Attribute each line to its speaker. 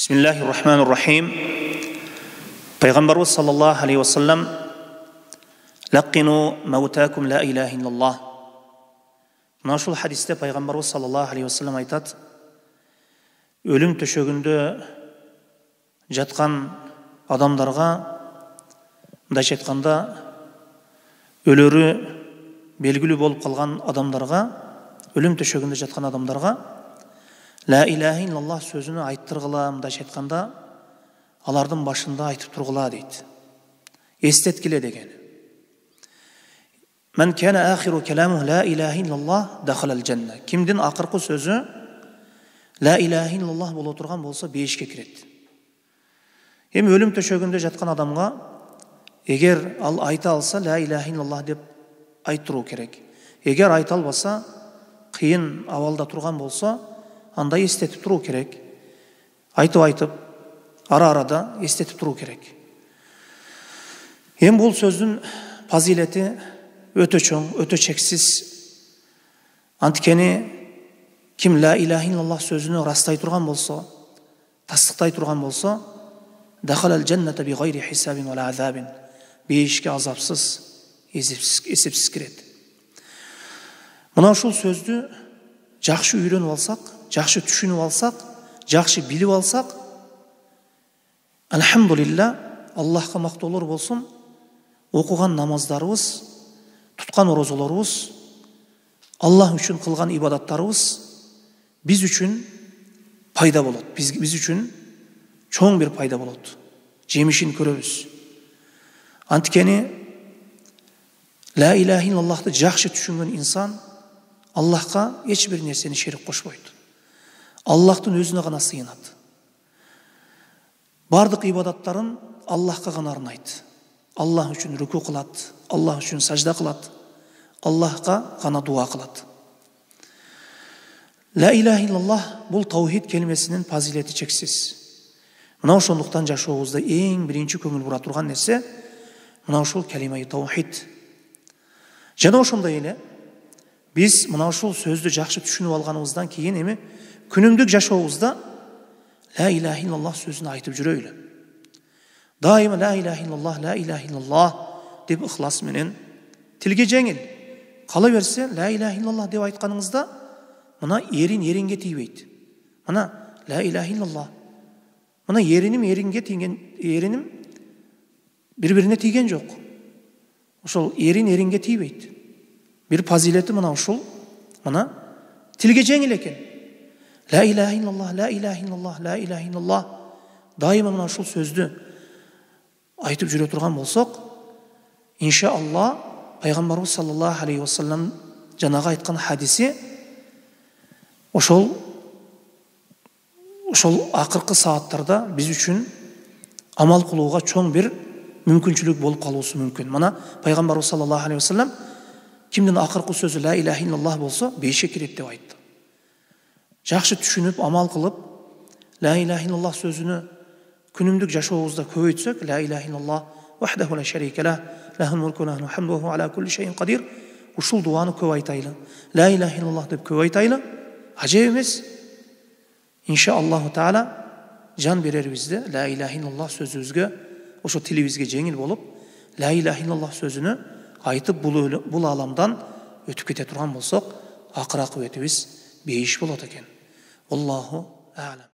Speaker 1: Bismillahirrahmanirrahim. Peygamberimiz sallallahu aleyhi ve sellem "Laqinu mautakum la ilahe illallah." Naşul hadiste Peygamberimiz sallallahu aleyhi ve sellem aytат: "Ölüm төшөгүндө жаткан адамдарга, мындайча айтканда, өлөрү белгилүү болуп калган адамдарга, ölüm төшөгүндө жаткан адамдарга La ilahe illallah sözünü ayttыргыла, мындайча айтканда, алардын башында айтып тургула" дейт. Эстеткиле деген. "Мен кана ахиру каламу la ilahe illallah дахалал жанна." Кимдин акыркы сөзү la ilahe illallah боло турган болсо бейишке кирет. Эми ölüm төшөгүндө жаткан адамга эгер ал айта алса la ilahe illallah деп айттыруу керек. Эгер айта албаса, кыйын абалда турган болсо, андай эстетип туруу керек. Айтып, ара-арада эстетип туруу керек. Эми бул сөздүн фазилети өтө чоң, өтө чексиз. Анткени ким la ilahe illallah сөзүнө растай турган болсо, тастыктай турган болсо, дахалал жанната би гайри хисабин ва азабин. Бейишке азапсыз, эсепсиз кирет. Мына ушул сөздү жакшы үйрөнүп алсак, жакшы түшүнүп алсак, жакшы билип алсак, алхамдулилла, Аллахка мактоолор болсун, окуган намаздарыбыз, туткан орозолорубуз, Аллах үчүн кылган ибадаттарыбыз биз үчүн пайда болот. Биз үчүн чоң бир пайда болот. Жемишин көрөбүз. Анткени la ilahe illallah'ты жакшы түшүнгөн инсан Аллахка эч бир нерсени шерик кошпойт. Аллахтын өзүнө гана сыйынат. Бардык ибадаттарын Аллахка гана арнайт. Аллах үчүн рүку кылат, Аллах үчүн сажда кылат, Аллахка гана дуа кылат. La ilahe illallah бул таухид келмесинин фазилети чексиз. Мына ошондуктан жашообузда эң биринчи көңүл бура турган нерсе мына ушул калимаи таухид. Жана ошондой эле биз мына ушул сөздү жакшы түшүнүп алганыбыздан кийин эми күнүмдүк жашообузда la ilahe illallah сөзүн айтып жүрөйлү. Дайыма la ilahe illallah деп ыхлас менен тилге жеңил. Кала берсе la ilahe illallah деп айтканыңызда мына эринге тийбейт. Мына la ilahe illallah. Мына эринге тийген, эриним бири-бирине тийген жок. Ошол эринге тийбейт. Bir fazileти мына ушул, мына тилге жеңил экен. La ilahe illallah, la ilahe illallah, la ilahe illallah. Дайыма мына ушул сөздү айтып жүрө турган болсок, иншаалла Пайгамбарыбыз саллаллаху алейхи ва саллям жанагы айткан хадиси ошол акыркы сааттарда биз үчүн амал кылууга чоң бир мүмкүнчүлүк болуп калуусу мүмкүн. Мына Пайгамбарыбыз саллаллаху алейхи ва саллям кимдин акыркы сөзү la ilahe illallah болсо, бейишке кирет деп айтты. Жакшы түшүнүп, амал кылып, la ilahe illallah сөзүнө күнүмдүк жашообузда көбөйтсөк, la ilahe illallah вахдаху ла шарика лах, лахул мулку ва лахул хамду ва ала кулли шайин кадир. Ушул дуаны көп айтайлы. La ilahe illallah деп көп айтайлы. Ажеп эмес. Иншааллаху таала жан берерибизде la ilahe illallah сөзүбүзгө, ошо тилибизге жеңил болуп, la ilahe illallah сөзүнө айтып бул аламдан өтүп кете турган болсок, акыр акыбетибиз бейиш болот экен. Аллаху а'лам.